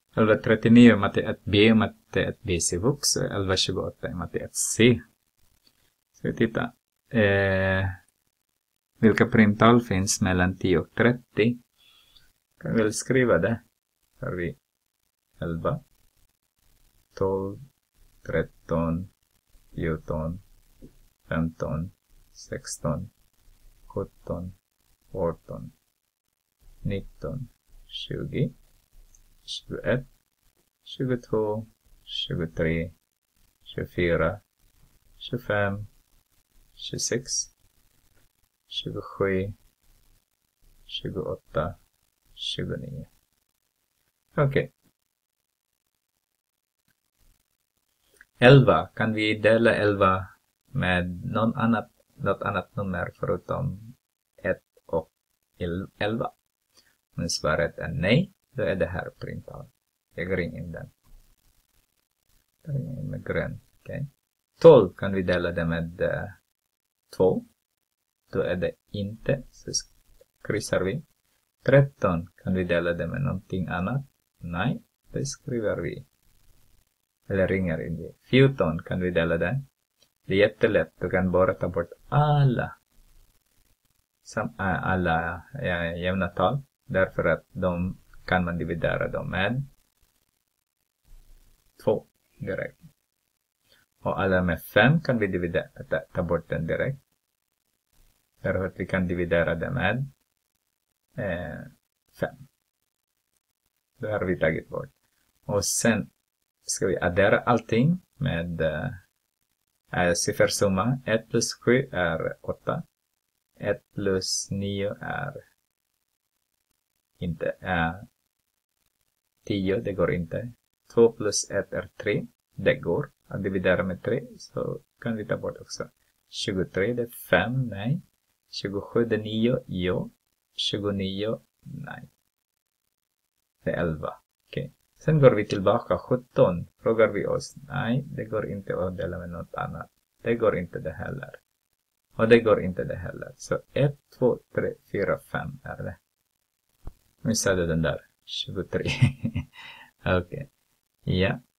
1139 matte 1B, matte 1B Civux. 1128 matte 1C. Så vi tittar. Vilka primtal finns mellan 10 och 30? Kan vi väl skriva det. Har vi 11, 12, 13, 14, 15, 16, 17, 18, 19, 20, 21, 22, 23, 24, 25, 26, 27, 28, 29. Okej. 11. Kan vi dela 11 med något annat nummer förutom 1 och 11? Om svaret är nej, då är det här primtal. Jag går in den. Jag går in med grön. Okay. 12 kan vi dela det med 2. Då är det inte, så kryssar vi. 13 kan vi dela det med någonting annat. Nej, det skriver vi. Eller ringer in det. 14 kan vi dela det. Det är jättelätt. Du kan bara ta bort alla jämna tal. Därför att de kan man dividera dem med 2 direkt. Och alla med 5 kan vi ta bort den direkt. Därför att vi kan dividera det med 5. Då har vi tagit bort. Och sen ska vi addera allting med siffersumma. 1 plus 7 är 8. 1 plus 9 är inte 10, det går inte. 2 plus 1 är 3, det går. Att dividera med 3, så kan vi ta bort också. 23, det är 5, nej. 27, det är 9, ja. 29, nej. Det är 11, okej. Sen går vi tillbaka, 17. Frågar vi oss, nej, det går inte att dela med något annat. Det går inte det heller. Och det går inte det heller. Så 1, 2, 3, 4, 5 är det. Missade den där. 23. Okej. Ja.